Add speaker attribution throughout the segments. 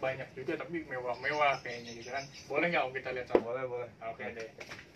Speaker 1: banyak juga tapi mewah-mewah kayaknya gitu kan. Boleh nggak Om kita lihat sama?
Speaker 2: Boleh.
Speaker 1: Oke deh.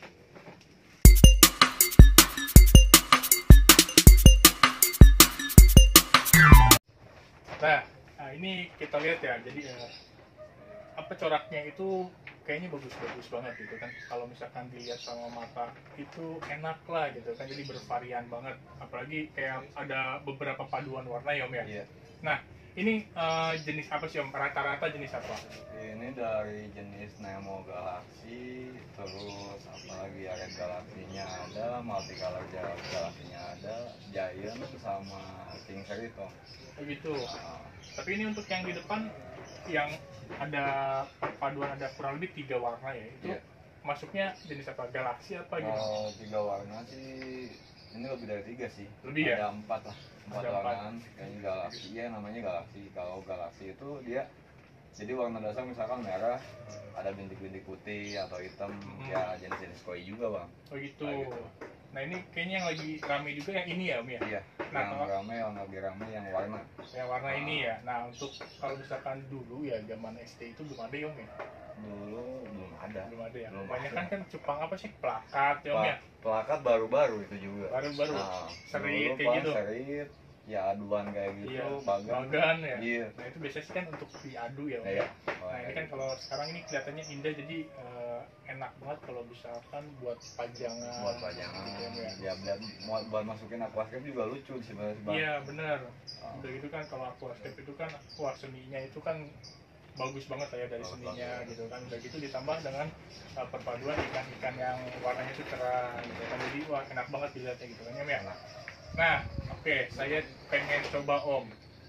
Speaker 1: Nah, ini kita lihat ya. Jadi apa coraknya itu kayaknya bagus-bagus banget gitu kan. Kalau misalkan dilihat sama mata itu enak lah gitu kan. Jadi bervarian banget. Apalagi kayak ada beberapa paduan warna ya Om ya.
Speaker 2: Iya.
Speaker 1: Nah, ini jenis apa sih Om? Rata-rata jenis apa?
Speaker 2: Ini dari jenis Nemo Galaxy, terus apalagi ya, Red Galaxy-nya ada, Multicolor Galaxy-nya ada, Giant sama King Cerito.
Speaker 1: Begitu. Tapi ini untuk yang di depan yang ada perpaduan ada kurang lebih 3 warna ya. Itu
Speaker 2: Iya.
Speaker 1: masuknya jenis apa? Galaxy apa gitu?
Speaker 2: Kalau 3 warna sih, ini lebih dari 3 sih.
Speaker 1: Lebih ya?
Speaker 2: Ada 4 lah. 4
Speaker 1: Ada
Speaker 2: warnaan. Kayaknya Galaxy, ya namanya Galaxy. Kalau Galaxy itu dia, jadi warna dasar misalkan merah, ada bintik-bintik putih atau hitam, ya jenis-jenis koi juga bang.
Speaker 1: Oh gitu.
Speaker 2: Kayak gitu.
Speaker 1: Nah ini kayaknya yang lagi rame juga yang ini ya Om ya?
Speaker 2: Iya,
Speaker 1: Nah,
Speaker 2: yang lagi rame yang warna.
Speaker 1: Yang warna ini ya. Nah untuk kalau misalkan dulu ya zaman SD itu belum ada ya Om ya?
Speaker 2: Dulu belum ada.
Speaker 1: Belum ada ya?
Speaker 2: Belum
Speaker 1: Banyak
Speaker 2: ada.
Speaker 1: kan cupang apa sih? Plakat ya Om ya?
Speaker 2: Plakat baru-baru itu juga.
Speaker 1: Baru-baru. Serit
Speaker 2: dulu,
Speaker 1: kayak
Speaker 2: Pak,
Speaker 1: gitu.
Speaker 2: Serit, ya aduan kayak gitu,
Speaker 1: Iya,
Speaker 2: bagan.
Speaker 1: bagan ya.
Speaker 2: Iya.
Speaker 1: Nah itu biasanya sih kan untuk diadu ya Om
Speaker 2: Iya.
Speaker 1: ya? Nah ini kan kalau sekarang ini kelihatannya indah jadi enak banget kalau misalkan buat pajangan.
Speaker 2: Buat pajangan,
Speaker 1: gitu ya.
Speaker 2: ya buat masukin aquascape juga lucu sih sebenarnya bang.
Speaker 1: Iya benar. Udah gitu kan kalau aquascape itu kan wah seninya itu kan bagus banget ya dari
Speaker 2: Bagus
Speaker 1: seninya
Speaker 2: banget.
Speaker 1: gitu kan. Udah gitu ditambah dengan perpaduan ikan-ikan yang warnanya itu cerah gitu kan. Jadi wah enak banget dilihatnya gitu kan ya. Nah oke, saya pengen coba Om.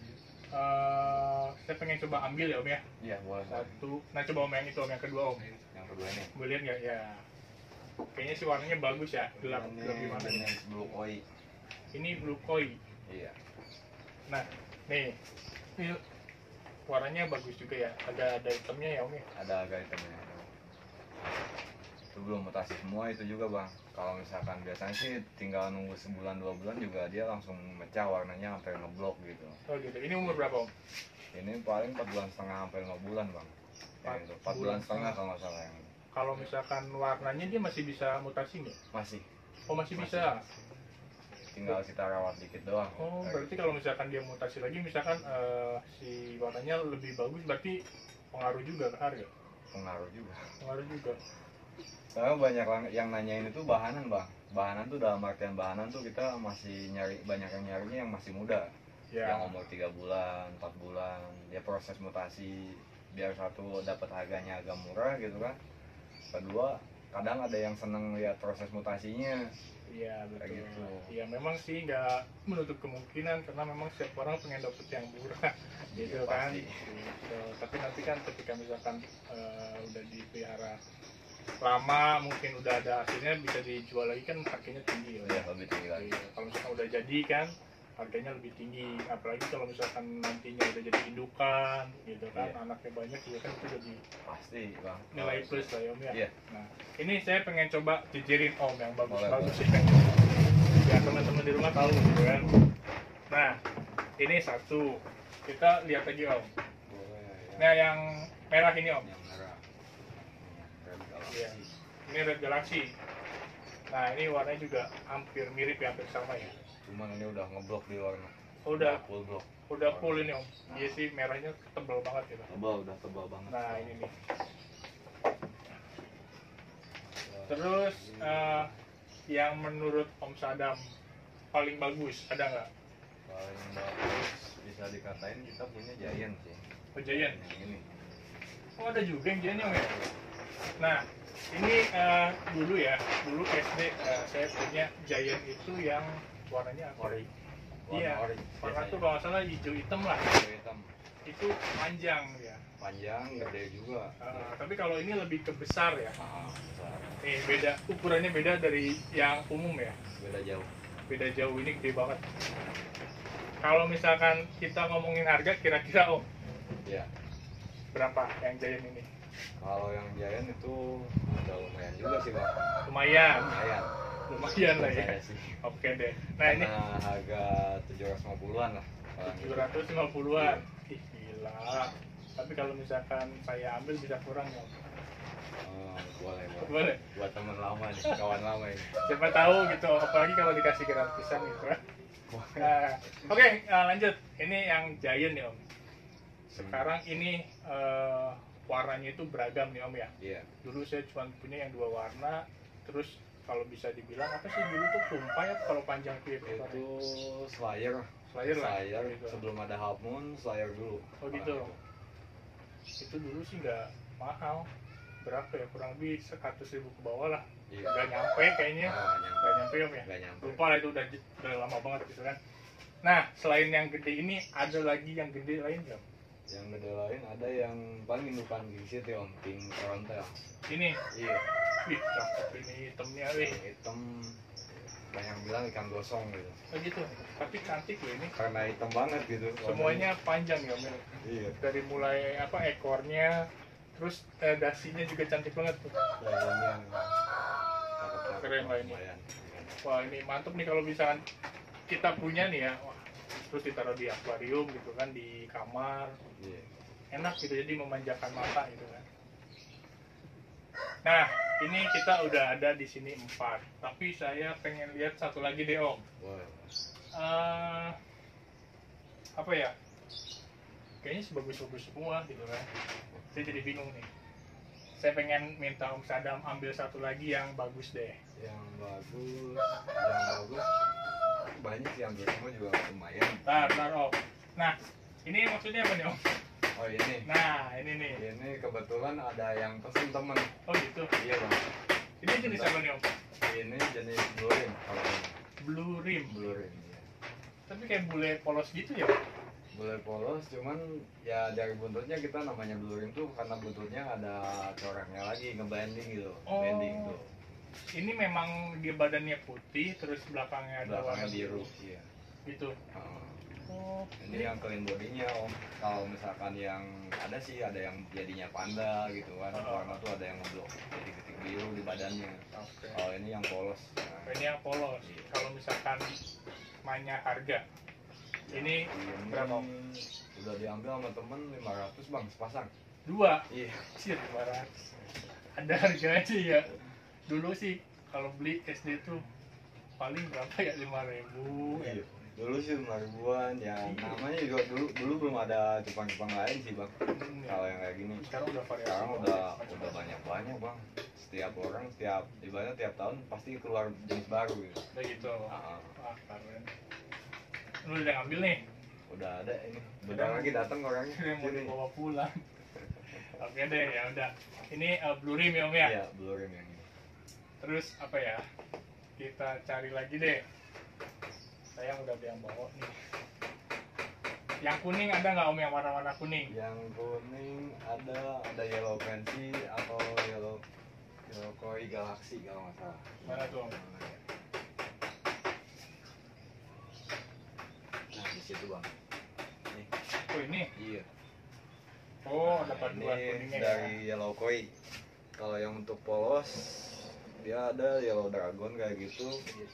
Speaker 1: Saya pengen coba ambil ya Om ya.
Speaker 2: Iya boleh.
Speaker 1: Satu. Nah coba Om yang itu Om yang kedua Om.
Speaker 2: Yang kedua ini.
Speaker 1: Boleh lihat nggak ya? Kayaknya sih warnanya bagus ya. Gelap
Speaker 2: Ini
Speaker 1: gimana nih?
Speaker 2: jenis blue koi.
Speaker 1: Ini blue koi.
Speaker 2: Iya.
Speaker 1: Nah, nih, ini warnanya bagus juga ya. Ada hitamnya ya Om ya.
Speaker 2: Ada agak hitamnya. Itu belum mutasi semua itu juga bang. Kalau misalkan biasanya sih tinggal nunggu sebulan 2 bulan juga dia langsung mecah warnanya sampai ngeblok gitu.
Speaker 1: Oh gitu. Ini umur berapa Om?
Speaker 2: Ini paling 4 bulan setengah sampai 5 bulan bang. Yang itu 4 bulan setengah kalau nggak salah yang ini.
Speaker 1: Kalau misalkan warnanya dia masih bisa mutasi nggak?
Speaker 2: Masih.
Speaker 1: Oh masih bisa.
Speaker 2: Tinggal kita rawat dikit doang.
Speaker 1: Oh berarti kalau misalkan dia mutasi lagi, misalkan si warnanya lebih bagus, berarti pengaruh juga ke harga.
Speaker 2: Pengaruh juga.
Speaker 1: Pengaruh juga.
Speaker 2: Karena banyak yang nanyain itu bahanan bang. Bahanan tuh dalam artian bahanan tuh kita masih nyari, banyak yang nyarinya yang masih muda.
Speaker 1: Ya.
Speaker 2: Yang umur 3 bulan, 4 bulan. Dia proses mutasi biar satu dapat harganya agak murah gitu kan. Kedua, kadang ada yang seneng lihat proses mutasinya.
Speaker 1: Iya betul.
Speaker 2: Kayak gitu.
Speaker 1: Iya memang sih nggak menutup kemungkinan karena memang setiap orang pengen dapet yang murah gitu
Speaker 2: Iya,
Speaker 1: kan.
Speaker 2: pasti.
Speaker 1: Gitu. Tapi nanti kan ketika misalkan udah dipelihara lama mungkin udah ada hasilnya bisa dijual lagi kan harganya tinggi ya.
Speaker 2: Ya lebih tinggi lagi.
Speaker 1: Iya, kalau misalkan udah jadi kan harganya lebih tinggi, apalagi kalau misalkan nantinya udah jadi indukan gitu kan,
Speaker 2: Iya.
Speaker 1: anaknya banyak juga kan itu jadi
Speaker 2: Pasti bang.
Speaker 1: nilai plus lah ya Om ya.
Speaker 2: Iya.
Speaker 1: Nah ini saya pengen coba jejerin Om yang bagus-bagus
Speaker 2: Boleh,
Speaker 1: ya biar teman-teman di rumah tahu gitu kan. Nah ini satu, kita lihat lagi Om.
Speaker 2: Boleh, ya.
Speaker 1: Nah yang merah ini Om.
Speaker 2: Yang merah. Red Galaxy.
Speaker 1: Iya. Ini Red Galaxy. Nah ini warnanya juga hampir mirip ya, hampir sama ya.
Speaker 2: Cuman ini udah ngeblok di warna.
Speaker 1: Udah
Speaker 2: full blok.
Speaker 1: udah full ini Om. Iya sih merahnya tebal banget gitu.
Speaker 2: Udah tebal banget.
Speaker 1: Nah ini nih. Terus yang menurut Om Sadam paling bagus ada nggak?
Speaker 2: Paling bagus bisa dikatain kita punya Giant sih.
Speaker 1: Oh Giant.
Speaker 2: Yang ini.
Speaker 1: Oh ada juga yang Giant Om ya. Nah ini dulu ya, dulu SD saya punya Giant itu yang warnanya apa?
Speaker 2: Ori.
Speaker 1: Iya.
Speaker 2: Warna ori.
Speaker 1: Warna
Speaker 2: biasanya.
Speaker 1: tuh kalau nggak salah hijau hitam lah.
Speaker 2: Hijau hitam.
Speaker 1: Itu panjang ya.
Speaker 2: Panjang, gede juga.
Speaker 1: Tapi kalau ini lebih ke besar ya.
Speaker 2: Besar.
Speaker 1: Nih beda, ukurannya beda dari yang umum ya.
Speaker 2: Beda jauh.
Speaker 1: Beda jauh, ini gede banget. Kalau misalkan kita ngomongin harga kira-kira Om
Speaker 2: Ya.
Speaker 1: berapa yang Giant ini?
Speaker 2: Kalau yang Giant itu udah lumayan juga sih bang.
Speaker 1: Lumayan,
Speaker 2: Lumayan.
Speaker 1: lumayan lah ya.
Speaker 2: Saya sih.
Speaker 1: Oke deh. Nah ini
Speaker 2: Karena harga 750-an lah.
Speaker 1: 750-an. Ih gila. Tapi kalau misalkan saya ambil bisa kurang ya.
Speaker 2: Oh, boleh.
Speaker 1: Boleh.
Speaker 2: Buat teman lama nih, kawan lama ini.
Speaker 1: Siapa tahu gitu, apalagi kalau dikasih gratisan gitu kan. Nah, oke, lanjut. Ini yang Giant nih Om. Sekarang ini warnanya itu beragam nih Om ya.
Speaker 2: Iya.
Speaker 1: Dulu saya cuma punya yang 2 warna. Terus kalau bisa dibilang apa sih dulu tuh tumpai apa kalau panjang tuh ya?
Speaker 2: Itu Slayer
Speaker 1: Slayer gitu.
Speaker 2: Sebelum ada Half Moon, Slayer dulu.
Speaker 1: Oh gitu. Itu dulu sih nggak mahal. Berapa ya? Kurang lebih 100.000 ke bawah lah.
Speaker 2: Iya.
Speaker 1: Nggak nyampe kayaknya. Nggak nyampe Om ya.
Speaker 2: Nggak nyampe.
Speaker 1: Lupa lah itu udah lama banget gitu kan. Nah, selain yang gede ini ada lagi yang gede lain nggak?
Speaker 2: Yang gede lain ada yang paling indukan di situ Om, Pink Frontal.
Speaker 1: Ini,
Speaker 2: Iya.
Speaker 1: wih cakep ini hitamnya wih.
Speaker 2: Yang hitam banyak bilang ikan gosong gitu.
Speaker 1: Oh gitu, tapi cantik loh ini.
Speaker 2: Karena hitam banget gitu.
Speaker 1: Semuanya panjang ya Om.
Speaker 2: Iya.
Speaker 1: Dari mulai apa ekornya, terus dasinya juga cantik banget tuh.
Speaker 2: Dayanya cakep-cakep.
Speaker 1: Keren lah ini.
Speaker 2: Lumayan.
Speaker 1: Wah ini mantep nih kalau misalkan kita punya nih ya. Wah, terus ditaruh di akuarium gitu kan, di kamar.
Speaker 2: Iya.
Speaker 1: Enak gitu, jadi memanjakan mata gitu kan. Nah, ini kita udah ada di sini 4. Tapi saya pengen lihat satu lagi deh Om.
Speaker 2: Boleh.
Speaker 1: Apa ya? Kayaknya sebagus-bagus semua gitu kan. Saya jadi bingung nih. Saya pengen minta Om Sadam ambil satu lagi yang bagus deh.
Speaker 2: Yang bagus banyak sih, hampir semua juga lumayan.
Speaker 1: Ntar Om. Nah, ini maksudnya apa nih Om?
Speaker 2: Oh ini.
Speaker 1: Nah, ini nih.
Speaker 2: Ini kebetulan ada yang pesen temen.
Speaker 1: Oh gitu.
Speaker 2: Iya bang.
Speaker 1: Ini jenis apa nih Om?
Speaker 2: Ini jenis blue rim kalau ini.
Speaker 1: Blue rim.
Speaker 2: Blue rim. Iya.
Speaker 1: Tapi kayak bule polos gitu ya?
Speaker 2: Boleh polos, cuman ya dari buntutnya kita namanya blue rim tuh karena buntutnya ada coraknya lagi, ngebanding gitu.
Speaker 1: Oh.
Speaker 2: Banding tuh.
Speaker 1: Ini memang dia badannya putih, terus belakangnya ada
Speaker 2: Belakangnya
Speaker 1: warna
Speaker 2: biru. Iya.
Speaker 1: gitu. Oh.
Speaker 2: Ini yang clean bodinya Om. Kalau misalkan yang ada sih ada yang jadinya panda gitu kan. Warna tuh ada yang ngeblok titik-titik biru di badannya.
Speaker 1: Oke.
Speaker 2: Kalau ini yang polos. Nah,
Speaker 1: Ini yang polos.
Speaker 2: Iya.
Speaker 1: Kalau misalkan mainnya harga, ini berapa? Om?
Speaker 2: Udah diambil sama temen 500 bang sepasang.
Speaker 1: 2.
Speaker 2: Iya.
Speaker 1: Shit, 200. Ada harganya ya. Dulu sih kalau beli SD tuh paling berapa ya, 5.000 ya.
Speaker 2: Iya. Dulu sih 5 ribuan ya. Namanya juga dulu belum ada cupang-cupang lain sih bang. Kalau yang kayak gini.
Speaker 1: Sekarang udah variasi.
Speaker 2: Sekarang udah banyak bang. Setiap orang ibaratnya tiap tahun pasti keluar jenis baru gitu.
Speaker 1: Udah gitu.
Speaker 2: Ah,
Speaker 1: Wah, keren. Lu udah ngambil nih?
Speaker 2: udah ada ini. Bentar lagi datang orangnya.
Speaker 1: Ini mau
Speaker 2: Sini.
Speaker 1: dibawa pulang. Oke deh, ya udah. Ini Blue Rim ya Om ya?
Speaker 2: Iya, blue rim yang ini.
Speaker 1: Terus apa ya? Kita cari lagi deh. Saya udah ada yang bawa nih. Yang kuning ada nggak Om, yang warna-warna kuning?
Speaker 2: Yang kuning ada yellow fancy atau yellow koi galaxy kalau nggak salah.
Speaker 1: Mana tuh Om?
Speaker 2: Nah di situ bang. Nih.
Speaker 1: Oh ini?
Speaker 2: Iya.
Speaker 1: Oh, ada
Speaker 2: Nah,
Speaker 1: paduan
Speaker 2: ini
Speaker 1: kuningnya
Speaker 2: dari
Speaker 1: ya.
Speaker 2: yellow koi. Kalau yang untuk polos dia ada yellow dragon kayak gitu.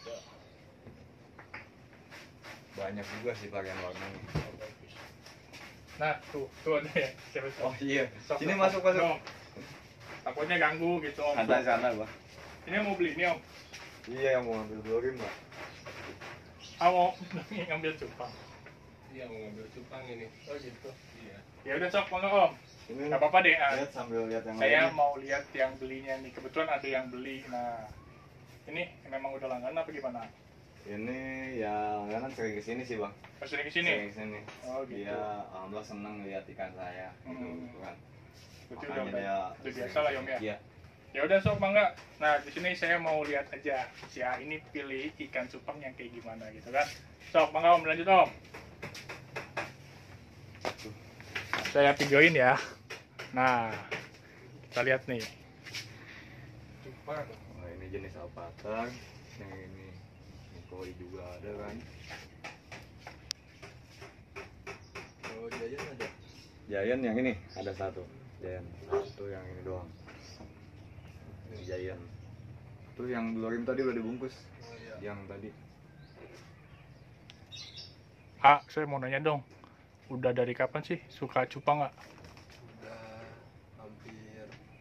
Speaker 2: Banyak juga sih varian warnanya.
Speaker 1: Nah, tuh ada ya. Siapa tuh?
Speaker 2: Oh iya.
Speaker 1: Sok,
Speaker 2: Sini
Speaker 1: sok,
Speaker 2: masuk.
Speaker 1: Om. Takutnya ganggu gitu Om.
Speaker 2: Santai sana bang.
Speaker 1: Ini yang mau beli ini Om.
Speaker 2: Iya yang mau ambil blue rim bang.
Speaker 1: Mau ngambil cupang.
Speaker 3: Iya mau ngambil cupang ini.
Speaker 1: Oh gitu.
Speaker 3: Iya.
Speaker 1: Ya udah sok monggo Om.
Speaker 2: Ini
Speaker 1: Nggak apa-apa deh.
Speaker 2: lihat sambil lihat yang
Speaker 1: Saya
Speaker 2: lainnya.
Speaker 1: mau lihat yang belinya nih. Kebetulan ada yang beli. Nah, ini memang udah langganan apa gimana?
Speaker 2: Ini ya kan sering kesini sih bang.
Speaker 1: Pas sering kesini?
Speaker 2: Sering kesini.
Speaker 1: Oh gitu.
Speaker 2: Dia alhamdulillah seneng lihat ikan saya gitu, gitu kan.
Speaker 1: Berarti
Speaker 2: Makanya
Speaker 1: udah
Speaker 2: dia
Speaker 1: biasa lah ya Om ya.
Speaker 2: Iya.
Speaker 1: Ya udah sok mangga. Nah di sini saya mau lihat aja si A ini pilih ikan cupang yang kayak gimana gitu kan. Sok mangga Om, lanjut Om. Saya videoin ya. Nah kita lihat nih.
Speaker 3: Cupang.
Speaker 2: Oh, ini jenis alpacar. Yang ini koi juga ada kan.
Speaker 3: Oh jajan ada.
Speaker 2: Giant yang ini ada satu. Giant satu yang ini doang. Ini Giant. Tuh yang blue rim tadi udah dibungkus.
Speaker 3: Oh iya.
Speaker 2: Yang tadi.
Speaker 1: Ah, saya mau nanya dong. Udah dari kapan sih suka cupang nggak?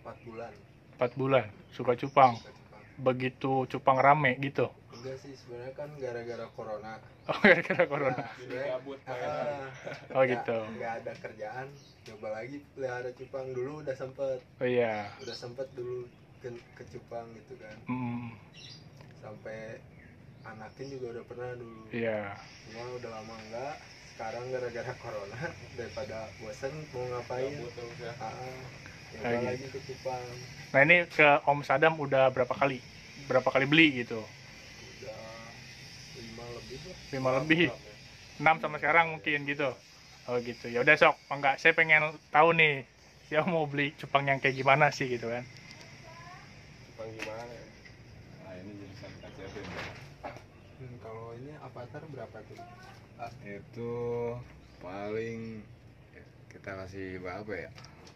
Speaker 3: 4 bulan
Speaker 1: 4 bulan suka cupang.
Speaker 3: suka cupang.
Speaker 1: Begitu cupang rame gitu.
Speaker 3: Enggak sih, sebenarnya kan gara-gara corona.
Speaker 1: Oh, gara-gara corona.
Speaker 3: Nah, sebenarnya
Speaker 4: Gabut mainan.
Speaker 1: Oh gitu.
Speaker 3: nggak ada kerjaan, coba lagi pelihara cupang. Dulu udah sempet dulu ke cupang gitu kan,
Speaker 1: Hmm,
Speaker 3: sampai anakin juga udah pernah dulu.
Speaker 1: iya.
Speaker 3: Cuma udah lama enggak. Sekarang gara-gara corona, daripada bosen mau ngapain,
Speaker 4: Gabut terus ya.
Speaker 3: coba
Speaker 1: Lagi.
Speaker 3: lagi ke cupang.
Speaker 1: Nah ini ke Om Sadam udah berapa kali beli gitu?
Speaker 3: Udah 5 lebih lah.
Speaker 1: 5 lebih, 6 sama sekarang mungkin gitu. Oh gitu. Ya udah sok, enggak, saya pengen tahu nih, siapa mau beli cupang yang kayak gimana sih gitu kan?
Speaker 4: Cupang gimana ya?
Speaker 2: Nah ini jurusan KCP.
Speaker 3: Kalau ini avatar berapa tuh?
Speaker 2: Itu paling kita kasih berapa ya?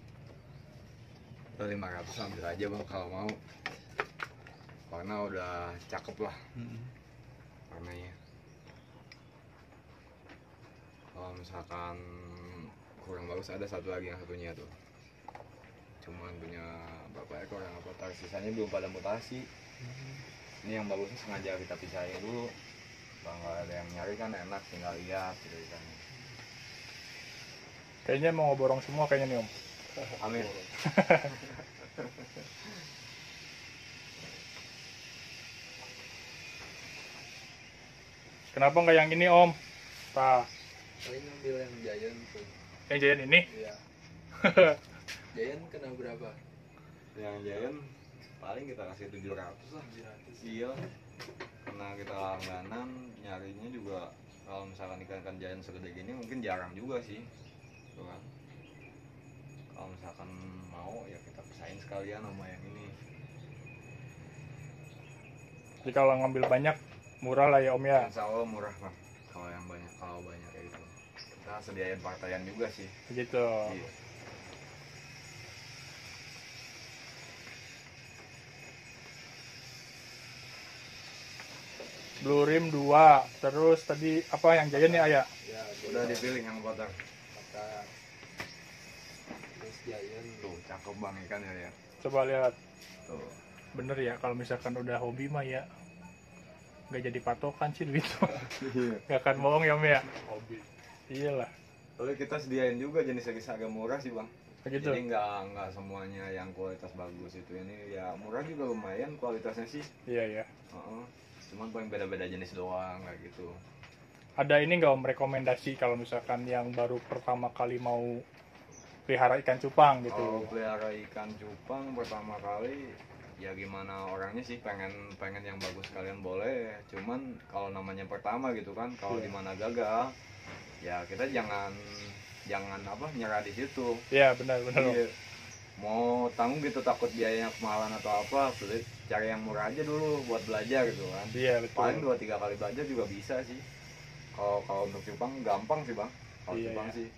Speaker 2: 500 ambil aja bang kalau mau, karena udah cakep lah warnanya. Kalau misalkan kurang bagus ada satu lagi, yang satunya tuh cuman punya berapa ekor yang avatar, sisanya belum pada mutasi. Ini yang bagusnya sengaja kita pisahin dulu, kalau nggak ada yang nyari kan enak tinggal lihat gitu kan.
Speaker 1: Kayaknya mau borong semua kayaknya nih Om.
Speaker 2: Amin.
Speaker 1: Kenapa nggak yang ini Om? Pak,
Speaker 3: Paling ngambil yang Giant tuh.
Speaker 1: yang Giant ini?
Speaker 3: Iya. Giant kena berapa?
Speaker 2: Yang Giant paling kita kasih 700 lah.
Speaker 3: 700.
Speaker 2: Iya, karena kita langganan nyarinya juga. Kalau misalkan ikan Giant segede gini mungkin jarang juga sih, tuh kan. Kalau misalkan mau ya kita pisahin sekalian sama yang ini.
Speaker 1: Jadi kalau ngambil banyak murah lah ya Om ya.
Speaker 2: Insya Allah murah lah kalau yang banyak, kalau banyak kayak gitu. Kita sediain partaian juga sih.
Speaker 1: Begitu.
Speaker 2: Iya.
Speaker 1: Blue Rim 2, terus tadi apa yang Giant nih Ayah?
Speaker 3: Ya,
Speaker 2: Udah dipilih yang kotor.
Speaker 3: avatar. Terus Giant
Speaker 2: Tuh cakep bang ikannya ya.
Speaker 1: Coba lihat.
Speaker 2: Tuh.
Speaker 1: Bener ya, kalau misalkan udah hobi mah ya nggak jadi patokan sih duit.
Speaker 2: Iya.
Speaker 1: Nggak akan bohong ya Om ya.
Speaker 4: Hobi.
Speaker 1: Iyalah.
Speaker 2: Tapi kita sediain juga jenis-jenis agak murah sih bang.
Speaker 1: Begitu.
Speaker 2: Jadi nggak semuanya yang kualitas bagus itu, ini ya murah juga lumayan kualitasnya sih.
Speaker 1: Iya ya.
Speaker 2: Heeh. Cuman paling beda-beda jenis doang kayak gitu.
Speaker 1: Ada ini nggak Om rekomendasi kalau misalkan yang baru pertama kali mau pelihara ikan cupang gitu?
Speaker 2: Kalau pelihara ikan cupang pertama kali ya gimana orangnya sih, pengen yang bagus kalian boleh. Cuman kalau namanya pertama gitu kan, kalau
Speaker 1: Iya.
Speaker 2: dimana gagal ya kita jangan apa nyerah di situ.
Speaker 1: Iya benar-benar.
Speaker 2: Iya. Mau tanggung gitu takut biayanya kemahalan atau apa, sulit cari yang murah aja dulu buat belajar gitu kan.
Speaker 1: Iya betul.
Speaker 2: Paling 2-3 kali belajar juga bisa sih. Kalau untuk cupang gampang sih bang. Kalau
Speaker 1: Iya,
Speaker 2: cupang
Speaker 1: iya.
Speaker 2: sih.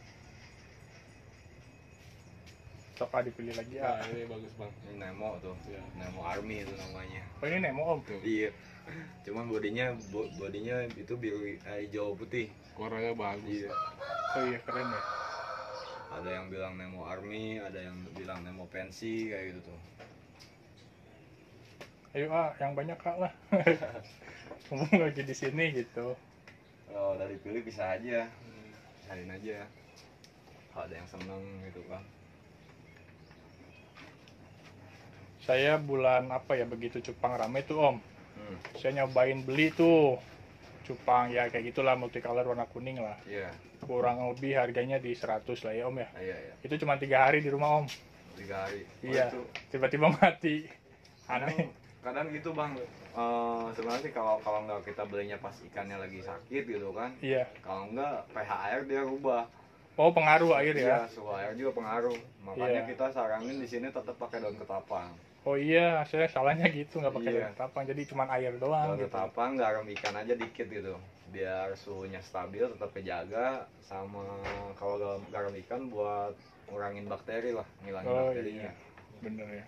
Speaker 1: Sok dipilih lagi
Speaker 4: Nah,
Speaker 1: ya.
Speaker 4: ini bagus bang.
Speaker 2: Ini Nemo tuh.
Speaker 4: Iya.
Speaker 2: Nemo Army itu namanya.
Speaker 1: Oh ini Nemo Om.
Speaker 2: Iya. Cuman bodinya itu biru hijau putih.
Speaker 4: Warnanya bagus.
Speaker 2: Iya.
Speaker 1: Oh iya keren ya.
Speaker 2: Ada yang bilang Nemo Army, ada yang bilang Nemo Pensi kayak gitu tuh.
Speaker 1: Ayo yang banyak Kak lah. Ngomong lagi di sini gitu.
Speaker 2: Kalau dari pilih bisa aja. Pisahin aja. Kalau ada yang seneng gitu kan.
Speaker 1: Saya bulan apa ya begitu cupang rame tuh Om.
Speaker 2: Hmm.
Speaker 1: Saya nyobain beli tuh cupang ya kayak gitulah multicolor warna kuning lah.
Speaker 2: Iya.
Speaker 1: Kurang lebih harganya di 100 lah ya Om ya.
Speaker 2: Iya iya.
Speaker 1: Itu cuma 3 hari di rumah Om.
Speaker 2: 3 hari.
Speaker 1: Iya.
Speaker 2: Itu
Speaker 1: Tiba-tiba mati. Aneh.
Speaker 2: kadang gitu bang. Sebenarnya sih kalau nggak kita belinya pas ikannya lagi sakit gitu kan.
Speaker 1: Iya.
Speaker 2: Kalau nggak pH air dia rubah.
Speaker 1: Oh pengaruh air ya.
Speaker 2: Iya, suhu air juga pengaruh. Makanya
Speaker 1: Iya.
Speaker 2: kita saranin di sini tetap pakai daun ketapang.
Speaker 1: Oh iya, saya salahnya gitu nggak pakai
Speaker 2: Iya.
Speaker 1: daun ketapang, jadi cuma air doang
Speaker 2: Daun
Speaker 1: gitu.
Speaker 2: ketapang, garam ikan aja dikit gitu. Biar suhunya stabil, tetap kejaga. Sama kalau garam ikan buat ngurangin bakteri lah, ngilangin
Speaker 1: Oh
Speaker 2: bakterinya.
Speaker 1: iya, bener ya.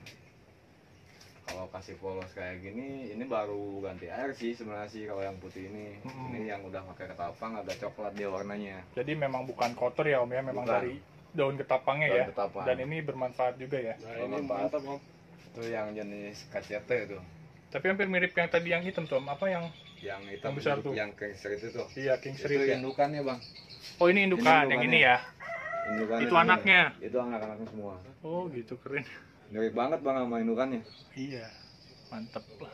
Speaker 2: Kalau kasih polos kayak gini, ini baru ganti air sih sebenarnya sih kalau yang putih ini.
Speaker 1: Mm-mm.
Speaker 2: Ini yang udah pakai ketapang agak coklat dia warnanya.
Speaker 1: Jadi memang bukan kotor ya Om ya, memang
Speaker 2: Bukan.
Speaker 1: dari daun ketapangnya
Speaker 2: Daun
Speaker 1: ya.
Speaker 2: ketapang.
Speaker 1: Dan ini bermanfaat juga ya.
Speaker 4: Nah ini mantap om.
Speaker 2: Itu yang jenis KCT itu.
Speaker 1: Tapi hampir mirip yang tadi yang hitam tuh. Apa yang
Speaker 2: Yang hitam
Speaker 1: Yang besar tuh.
Speaker 2: yang King itu tuh.
Speaker 1: iya king
Speaker 2: Itu
Speaker 1: serit ya.
Speaker 2: indukannya bang.
Speaker 1: Oh ini indukan, yang ini ya.
Speaker 2: Indukannya
Speaker 1: Itu
Speaker 2: semua.
Speaker 1: anaknya.
Speaker 2: Itu anak-anaknya semua.
Speaker 1: Oh gitu, keren.
Speaker 2: Mirip banget bang sama indukannya.
Speaker 1: Iya, mantep lah.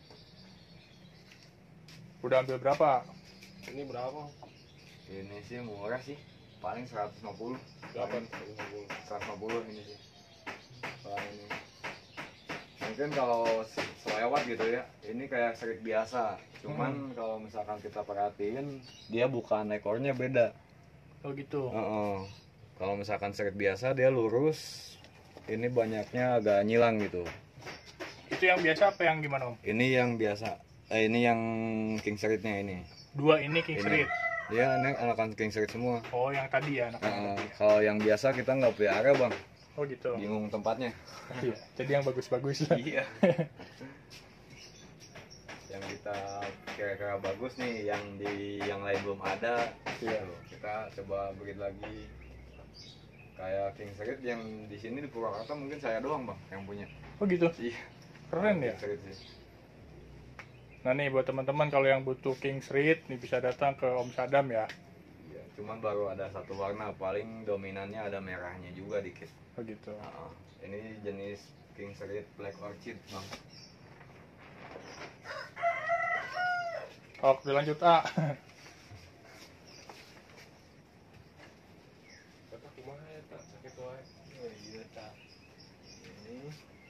Speaker 1: Udah ambil berapa?
Speaker 4: Ini berapa?
Speaker 2: Ini sih murah sih. Paling 150.
Speaker 4: Berapa?
Speaker 2: 150 ini sih. Kalau ini. Mungkin kalau selewat gitu ya, ini kayak serit biasa. Cuman kalau misalkan kita perhatiin, dia bukan ekornya beda.
Speaker 1: Oh gitu.
Speaker 2: Kalau misalkan serit biasa dia lurus, ini banyaknya agak nyilang gitu.
Speaker 1: Itu yang biasa apa yang gimana om?
Speaker 2: Ini yang biasa. Ini yang king seritnya ini.
Speaker 1: Dua ini king
Speaker 2: Ini.
Speaker 1: serit.
Speaker 2: Dia ini anakan king serit semua.
Speaker 1: Oh yang tadi ya anak.
Speaker 2: Kalau yang biasa kita nggak pelihara bang,
Speaker 1: Oh gitu.
Speaker 2: bingung tempatnya.
Speaker 1: Iya. Jadi yang bagus-bagus lah.
Speaker 2: Iya. Yang kita kira-kira bagus nih, yang di yang lain belum ada.
Speaker 1: Iya.
Speaker 2: Tuh, kita coba breed lagi. Kayak king serit yang di sini di Purwakarta mungkin saya doang bang yang punya.
Speaker 1: Oh gitu.
Speaker 2: Iya.
Speaker 1: Keren ya.
Speaker 2: King serit sih.
Speaker 1: Nah nih buat teman-teman kalau yang butuh king serit nih bisa datang ke Om Sadam ya.
Speaker 2: Iya. Cuman baru ada satu warna, paling dominannya ada merahnya juga dikit.
Speaker 1: Oh gitu.
Speaker 2: Ini jenis king serit black orchid bang.
Speaker 1: Oke lanjut A.
Speaker 4: Kata kumaha ya tak sakit wae.
Speaker 3: Oh iya tak. Ini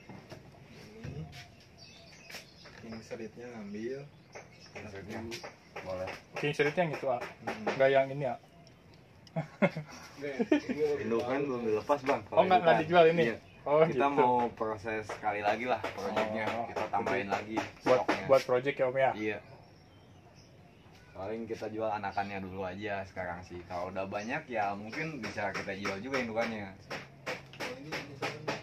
Speaker 3: king seritnya ngambil.
Speaker 2: King seritnya boleh.
Speaker 1: King serit yang itu A. Enggak yang ini A.
Speaker 2: Indukan belum dilepas bang.
Speaker 1: Oh nggak dijual ini.
Speaker 2: Iya.
Speaker 1: Oh
Speaker 2: Kita
Speaker 1: gitu.
Speaker 2: mau proses sekali lagi lah proyeknya.
Speaker 1: Oh.
Speaker 2: Kita tambahin lagi
Speaker 1: buat
Speaker 2: stoknya.
Speaker 1: buat project ya Om ya.
Speaker 2: Iya. Paling kita jual anakannya dulu aja sekarang sih. Kalau udah banyak ya mungkin bisa kita jual juga indukannya.
Speaker 3: Oh ini jenis apa nih?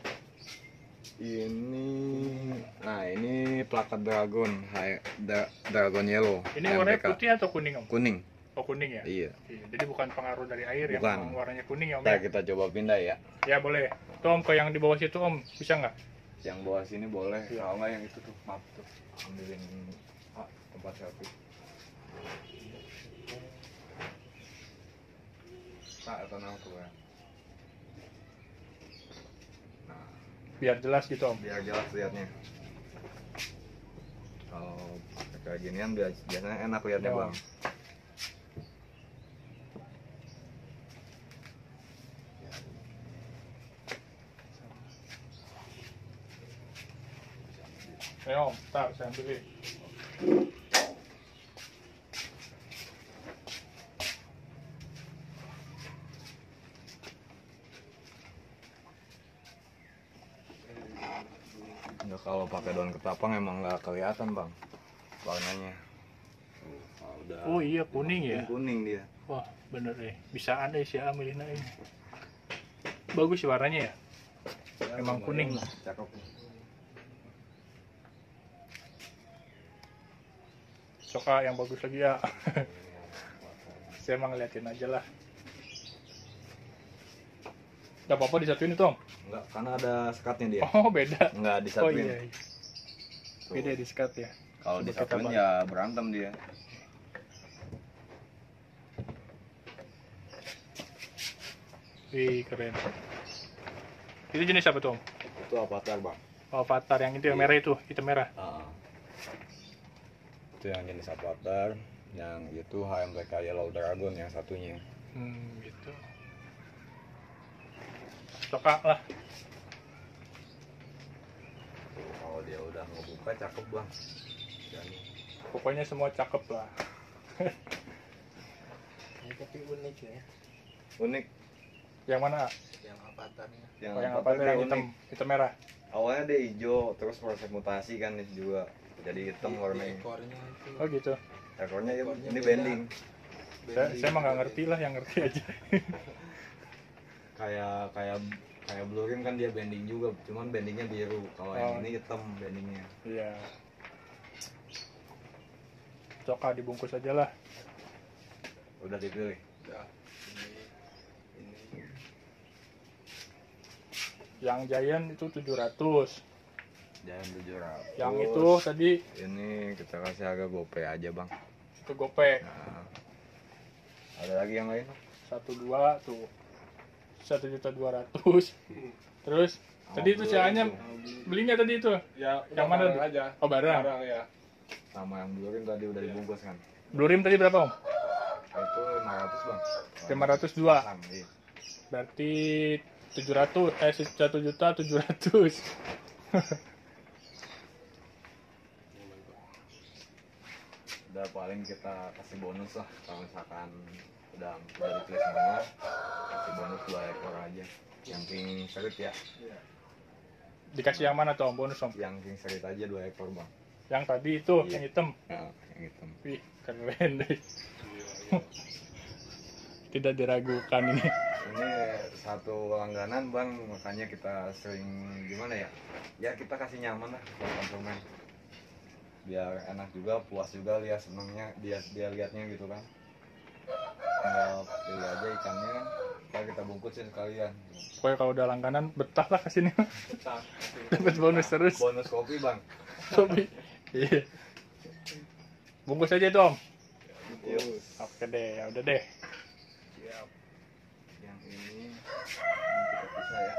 Speaker 2: Ini plakat dragon, dragon yellow.
Speaker 1: Ini warnanya
Speaker 2: HMPK.
Speaker 1: putih atau kuning Om?
Speaker 2: Kuning.
Speaker 1: Oh kuning ya.
Speaker 2: Iya.
Speaker 1: Iya, jadi bukan pengaruh dari air ya.
Speaker 2: Bukan.
Speaker 1: Emang warnanya kuning ya Om
Speaker 2: Ntar
Speaker 1: ya.
Speaker 2: kita coba pindah ya.
Speaker 1: Ya boleh. Tuh Om ke yang di bawah situ Om, bisa nggak?
Speaker 2: Yang bawah sini boleh.
Speaker 1: Iya.
Speaker 2: Kalau nggak yang itu tuh, maaf tuh. Ambilin tempat selfie. Tak atau aku ya. Nah,
Speaker 1: Biar jelas gitu Om.
Speaker 2: biar jelas liatnya. Kalau pakai kayak ginian biasanya enak liatnya
Speaker 1: Oh.
Speaker 2: bang.
Speaker 1: Ayo Om, tak saya ambilin.
Speaker 2: Ya, kalau pakai daun ketapang emang nggak kelihatan bang warnanya. Udah
Speaker 1: Oh iya kuning ya.
Speaker 2: kuning dia.
Speaker 1: Wah bener deh. Bisa ada sih ambilin aja. Bagus sih warnanya ya. Emang kuning.
Speaker 2: Cakep.
Speaker 1: Coba yang bagus lagi ya. Saya emang ngeliatin aja lah. Gak apa-apa disatuin itu Om?
Speaker 2: Enggak, karena ada sekatnya dia.
Speaker 1: Oh beda.
Speaker 2: Enggak
Speaker 1: Oh
Speaker 2: disatuin.
Speaker 1: iya. Beda di sekat ya.
Speaker 2: Kalau
Speaker 1: Coba
Speaker 2: disatuin
Speaker 1: kita
Speaker 2: ya berantem dia.
Speaker 1: Wih keren. Itu jenis apa tuh Om?
Speaker 2: Itu avatar bang.
Speaker 1: Oh Avatar yang itu yang merah itu, hitam merah.
Speaker 2: Itu yang jenis avatar. Yang itu HMPK Yellow Dragon yang satunya.
Speaker 1: Gitu. Coba lah.
Speaker 2: Tuh, kalau dia udah ngebuka cakep bang. Dan
Speaker 1: Pokoknya semua cakep lah.
Speaker 3: Ini tapi unik ya.
Speaker 2: unik.
Speaker 1: Yang mana?
Speaker 3: Yang avatarnya.
Speaker 2: Yang
Speaker 1: Oh, yang
Speaker 2: avatar
Speaker 1: Avatar
Speaker 2: dia
Speaker 1: yang hitam,
Speaker 2: unik.
Speaker 1: hitam merah.
Speaker 2: Awalnya dia hijau, terus proses mutasi kan dia juga jadi hitam
Speaker 3: Di
Speaker 2: warnanya.
Speaker 3: ekornya itu.
Speaker 1: Oh gitu.
Speaker 2: Ekornya
Speaker 3: Ekornya
Speaker 2: ini
Speaker 3: beda.
Speaker 2: bending.
Speaker 1: Saya emang nggak ngerti lah, yang ngerti aja.
Speaker 2: kayak blue rim kan dia bending juga, cuman bendingnya biru. Kalau yang
Speaker 1: Oh.
Speaker 2: ini hitam bendingnya.
Speaker 1: Iya. Coba dibungkus aja lah.
Speaker 2: Udah dipilih.
Speaker 3: Udah. Ini
Speaker 1: Yang Giant itu 700.
Speaker 2: Jangan 700.
Speaker 1: Yang itu tadi
Speaker 2: Ini kita kasih harga GoPay aja bang.
Speaker 1: itu GoPay.
Speaker 2: Nah, ada lagi yang lain?
Speaker 1: 12 tuh 1.200.000. Terus tadi itu si Anya beli nggak tadi itu?
Speaker 4: Ya,
Speaker 1: Yang mana
Speaker 4: barang
Speaker 1: tuh?
Speaker 4: aja.
Speaker 1: Oh barang.
Speaker 4: Barang ya.
Speaker 2: Sama yang Blue Rim tadi udah dibungkus kan?
Speaker 1: Blue Rim tadi berapa om?
Speaker 2: Itu 500 bang.
Speaker 1: 502.
Speaker 2: Pasang, iya.
Speaker 1: Berarti 1.700.000.
Speaker 2: Udah paling kita kasih bonus lah kalau misalkan udah ditulis semua, kasih bonus 2 ekor aja. Yang king serit ya.
Speaker 1: Dikasih yang mana tuh om bonus om?
Speaker 2: Yang king serit aja 2 ekor bang.
Speaker 1: Yang tadi itu
Speaker 2: Iya.
Speaker 1: yang hitam.
Speaker 2: Nah, yang hitam.
Speaker 1: Wih keren deh. Tidak diragukan ini.
Speaker 2: Ini satu langganan bang, makanya kita sering gimana ya? Ya kita kasih nyaman lah buat konsumen. Biar enak juga, puas juga lihat senangnya dia lihatnya gitu kan. Tinggal pilih aja ikannya, ntar kita bungkusin sekalian.
Speaker 1: Pokoknya kalau udah langganan betah lah kesini.
Speaker 4: Betah.
Speaker 1: Dapat bonus terus.
Speaker 2: Bonus kopi bang.
Speaker 1: Kopi. Iya. Bungkus aja tuh om.
Speaker 2: Yuk.
Speaker 1: Oke deh, ya udah deh.
Speaker 2: Siap. Yang ini kita pisah ya.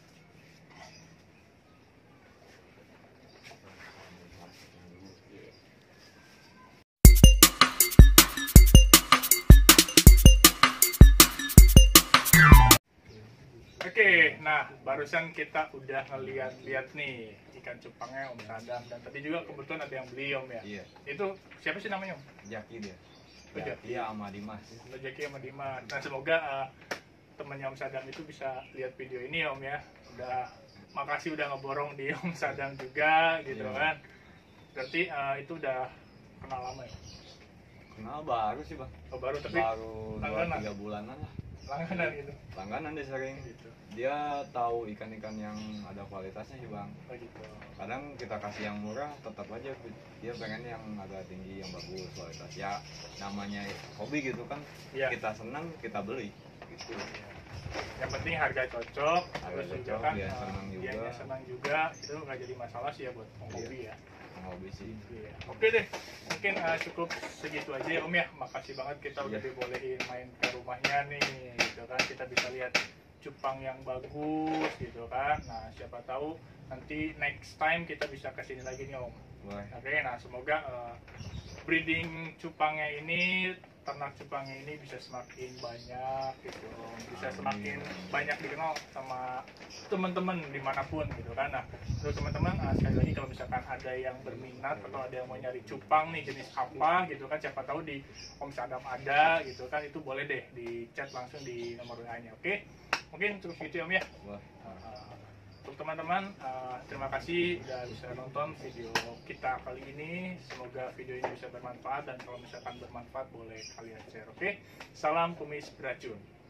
Speaker 1: Oke, nah barusan kita udah ngeliat-liat nih ikan cupangnya Om Sadam dan tadi juga kebetulan ada yang beli Om ya.
Speaker 2: Iya.
Speaker 1: Itu siapa sih namanya Om?
Speaker 2: Jaki dia.
Speaker 1: Oh, Jaki.
Speaker 2: Jaki sama Dimas.
Speaker 1: Lo Jaki sama Dimas. Nah semoga temennya Om Sadam itu bisa lihat video ini Om ya. Udah makasih udah ngeborong di Om Sadam juga gitu
Speaker 2: Iya.
Speaker 1: kan. Berarti itu udah kenal lama ya?
Speaker 2: Kenal baru sih bang.
Speaker 1: Oh baru tapi
Speaker 2: Baru
Speaker 1: langganan.
Speaker 2: 2-3 bulanan lah.
Speaker 1: langganan gitu.
Speaker 2: Langganan dia sering.
Speaker 1: Gitu.
Speaker 2: Dia tahu ikan-ikan yang ada kualitasnya sih bang.
Speaker 1: Oh gitu.
Speaker 2: Kadang kita kasih yang murah tetap aja dia pengen yang agak tinggi, yang bagus kualitas. Ya namanya hobi gitu kan.
Speaker 1: Iya.
Speaker 2: Kita senang kita beli gitu.
Speaker 1: Yang penting harga cocok,
Speaker 2: Harga
Speaker 1: terus juga
Speaker 2: cocok,
Speaker 1: kan
Speaker 2: dia senang juga.
Speaker 1: dianya senang juga, itu nggak jadi masalah sih ya buat penghobi ya.
Speaker 2: Hobi sih.
Speaker 1: Iya. Oke deh, mungkin cukup segitu aja ya Om ya. Makasih banget kita udah
Speaker 2: Iya.
Speaker 1: dibolehin main ke rumahnya nih, gitu kan. Kita bisa lihat cupang yang bagus gitu kan. Nah siapa tahu nanti next time kita bisa kesini lagi nih Om.
Speaker 2: Boleh.
Speaker 1: Oke, nah semoga breeding cupangnya ini, ternak cupangnya ini bisa semakin banyak gitu, bisa semakin banyak dikenal sama teman-teman dimanapun gitu kan. Nah, terus teman-teman sekali lagi kalau misalkan ada yang berminat atau ada yang mau nyari cupang nih jenis apa gitu kan, siapa tahu di Om Sadam ada gitu kan, itu boleh deh di chat langsung di nomor WA-nya. Oke, mungkin cukup gitu ya Om ya.
Speaker 2: Boleh.
Speaker 1: Untuk teman-teman, terima kasih udah bisa nonton video kita kali ini. Semoga video ini bisa bermanfaat, dan kalau misalkan bermanfaat boleh kalian share. Oke, salam kumis beracun.